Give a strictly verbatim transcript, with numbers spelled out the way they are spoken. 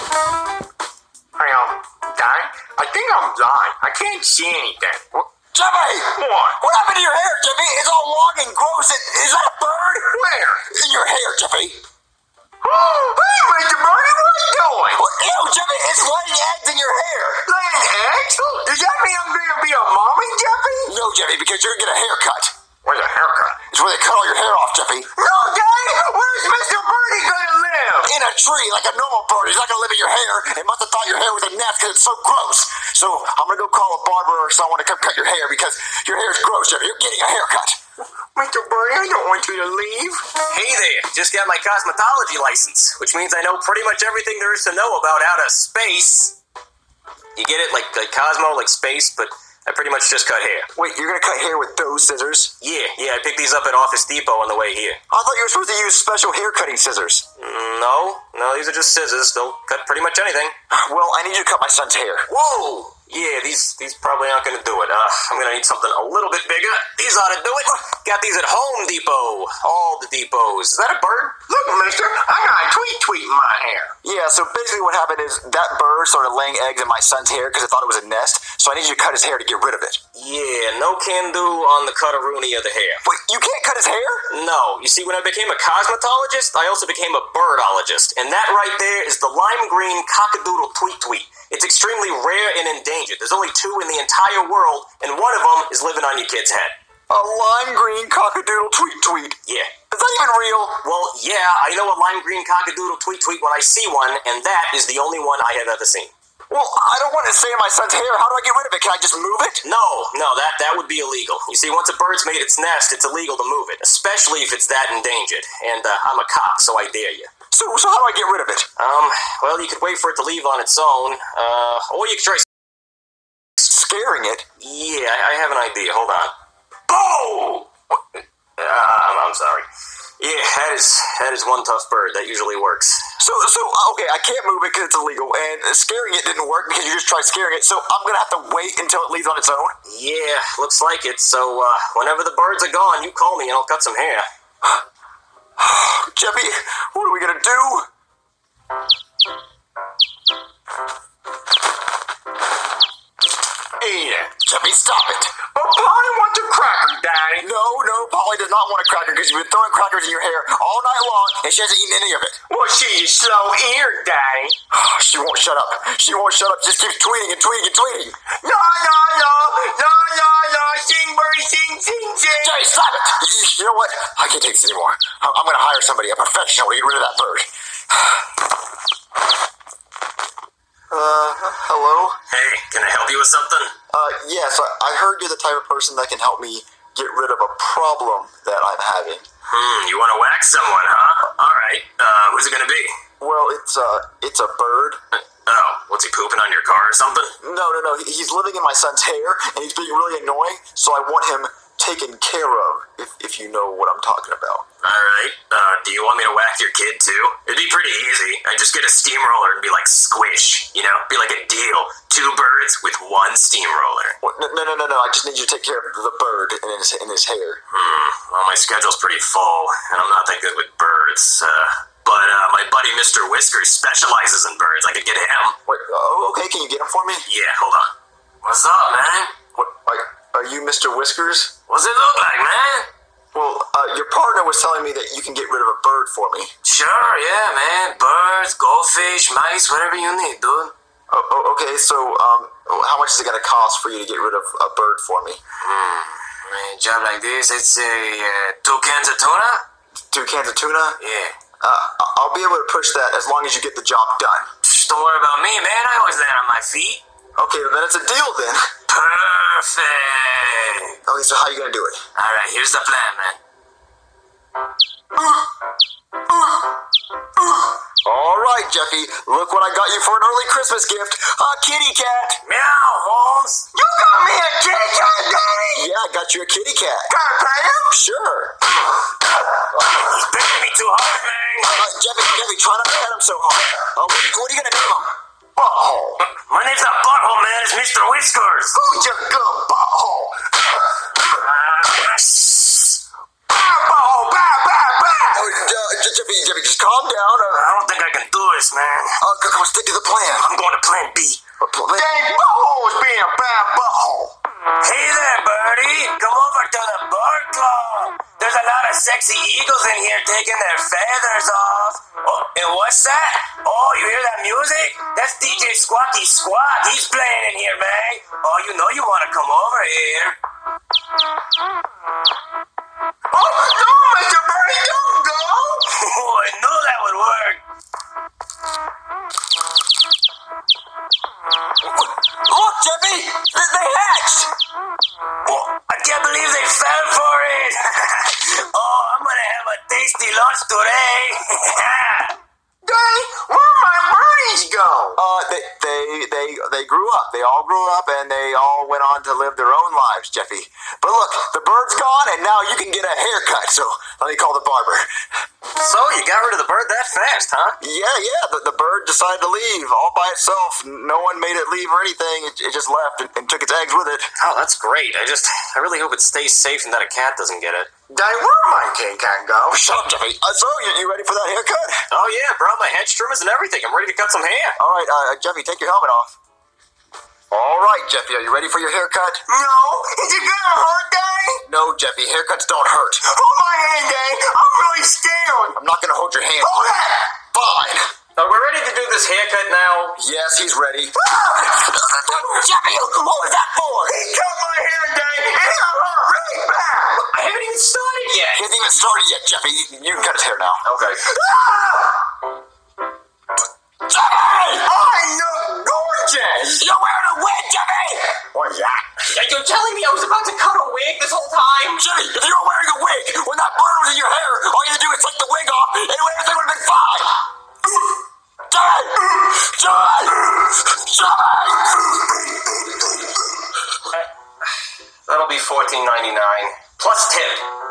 Hey, um, Dad, I think I'm blind. I can't see anything. What? Jeffy! What? What happened to your hair, Jeffy? It's all long and gross. It, is that a bird? Where? In your hair, Jeffy. Oh, hey, Mister Birdie, what are you doing? Well, ew, Jeffy, it's laying eggs in your hair. Laying eggs? Does that mean I'm going to be a mommy, Jeffy? No, Jeffy, because you're going to get a haircut. Where's a haircut? It's where they cut all your hair off, Jeffy. No, Daddy! Where's Mister Birdie going to live? In a tree, like a normal bird. He's not going to live in your hair. It must have thought your hair was a nest because it's so gross. So I'm going to go call a barber or someone to come cut your hair because your hair is gross, Jeffy. You're getting a haircut. Mister Birdie, I don't want you to leave. Hey there, just got my cosmetology license, which means I know pretty much everything there is to know about outer space. You get it? Like, like Cosmo, like space, but I pretty much just cut hair. Wait, you're going to cut hair with those scissors? Yeah, yeah, I picked these up at Office Depot on the way here. I thought you were supposed to use special hair cutting scissors. Mm, no, no, these are just scissors. They'll cut pretty much anything. Well, I need you to cut my son's hair. Whoa! Yeah, these these probably aren't going to do it. Uh, I'm going to need something a little bit bigger. These ought to do it. Got these at Home Depot. All the depots. Is that a bird? Look, mister, I got a tweet tweet in my hair. Yeah, so basically what happened is that bird started laying eggs in my son's hair because it thought it was a nest, so I need you to cut his hair to get rid of it. Yeah, no can do on the cut-a-rooney of the hair. Wait, you can't cut his hair? No, you see, when I became a cosmetologist, I also became a birdologist, and that right there is the lime green cockadoodle tweet tweet. It's extremely rare and endangered. There's only two in the entire world, and one of them is living on your kid's head. A lime green cockadoodle tweet tweet. Yeah. Is that even real? Well, yeah, I know a lime green cockadoodle tweet tweet when I see one, and that is the only one I have ever seen. Well, I don't want it to stay in my son's hair. How do I get rid of it? Can I just move it? No, no, that, that would be illegal. You see, once a bird's made its nest, it's illegal to move it, especially if it's that endangered. And uh, I'm a cop, so I dare you. So, so how do I get rid of it? Um, well, you could wait for it to leave on its own, uh, or you could try scaring it. Yeah, I, I have an idea. Hold on. Boom! Uh, I'm, I'm sorry. Yeah, that is that is one tough bird. That usually works. So, so okay, I can't move it because it's illegal, and scaring it didn't work because you just tried scaring it, so I'm gonna have to wait until it leaves on its own? Yeah, looks like it. So, uh, whenever the birds are gone, you call me and I'll cut some hair. Jeffy, what are we gonna do? Eat it. Jeffy, stop it. But Polly wants a cracker, Daddy. No, no, Polly does not want a cracker because you've been throwing crackers in your hair all night long, and she hasn't eaten any of it. Well, she's slow-eared, Daddy. She won't shut up. She won't shut up. Just keeps tweeting and tweeting and tweeting. No, no, no, no, no, no, sing, birdie, sing, sing, sing. Jay, stop it. You know what? I can't take this anymore. I'm, I'm going to hire somebody, a professional, to get rid of that bird. Uh, hello? Hey, can I help you with something? Uh, yes, I, I heard you're the type of person that can help me get rid of a problem that I'm having. Hmm, you want to whack someone, huh? All right. Uh, who's it gonna be? Well, it's, uh, it's a bird. Oh, what's he pooping on your car or something? No, no, no. He- He's living in my son's hair, and he's being really annoying, so I want him taken care of, if, if you know what I'm talking about. All right. Uh, do you want me to whack your kid too? It'd be pretty easy. I'd just get a steamroller and be like squish, you know? Be like a deal. Two birds with one steamroller. What? No, no, no, no, no. I just need you to take care of the bird in his, in his hair. Hmm. Well, my schedule's pretty full, and I'm not that good with birds. Uh, but uh, my buddy Mister Whiskers specializes in birds. I could get him. Wait, oh, okay. Can you get him for me? Yeah, hold on. What's up, man? What? Are, are you Mister Whiskers? What's it look like, man? Well, uh, your partner was telling me that you can get rid of a bird for me. Sure, yeah, man. Birds, goldfish, mice, whatever you need, dude. Oh, oh, okay, so um, how much is it going to cost for you to get rid of a bird for me? Hmm. A job like this, it's a uh, two cans of tuna? Two cans of tuna? Yeah. Uh, I'll be able to push that as long as you get the job done. Shh, don't worry about me, man. I always land on my feet. Okay, then it's a deal then. Perfect. Okay, so how are you going to do it? All right, here's the plan, man. All right, Jeffy, look what I got you for an early Christmas gift. A kitty cat. Meow, Holmes. You got me a kitty cat, Daddy? Yeah, I got you a kitty cat. Can I pet him? Sure. He's banging me too hard, man. Uh, Jeffy, Jeffy, try not to pet him so hard. Uh, what, what are you going to name him? Butthole. My name's not Butthole, man. It's Mister Whiskers. Who's your good butthole? Uh, Butthole, bah, bah, bah. Oh, uh, Jeffy, Jeffy, just calm down. Uh, I don't think I can do this, man. uh, Come on, stick to the plan. I'm going to plan B. What plan? Dang, butthole's being a bad butthole. Hey there, birdie. Come over to the bird club. There's a lot of sexy eagles in here taking their feathers off. Oh, and what's that? Oh, you hear that music? That's D J Squatty Squat. He's playing in here, man. Oh, you know you want to come over here. Oh, no, Mister Birdie, don't go. Oh, I knew that would work. Look, Jeffy! They, they hatched! Oh, I can't believe they fell for it. Oh, I'm going to have a tasty lunch today. Dang, where'd my birdies go? Uh, they, they, they, they grew up. They all grew up, and they all went on to live their own lives, Jeffy. But look, the bird's gone, and now you can get a haircut, so let me call the barber. So, you got rid of the bird that fast, huh? Yeah, yeah, the, the bird decided to leave all by itself. No one made it leave or anything. It, it just left and, and took its eggs with it. Oh, that's great. I just, I really hope it stays safe and that a cat doesn't get it. Dang, where'd my king cat go? Shut up, Jeffy. Uh, so, you, you ready for that haircut? Oh, yeah, bro, my hedge trimmers and everything. I'm ready to cut some hair. All right, uh, Jeffy, take your helmet off. All right, Jeffy, are you ready for your haircut? No, is it gonna hurt, Dang? No, Jeffy, haircuts don't hurt. Hold my hand, Dang. I'm really scared. I'm not gonna hold your hand. Hold it! Fine. Are we ready to do this haircut now? Yes, he's ready. Jeffy, what was that for? He cut my hair, Dang, and it hurt really bad. I haven't even started yet. He hasn't even started yet, Jeffy. You can cut his hair now. Okay. Jeffy! I look gorgeous. You're wearing a wig, Jeffy! What's that? You're telling me I was about to cut a wig this whole time? Jeffy, if you were wearing a wig when that bird was in your hair, all you had to do is take the wig off and everything would have been fine. Jeffy! Jeffy! Jeffy! That'll be fourteen ninety-nine plus tip.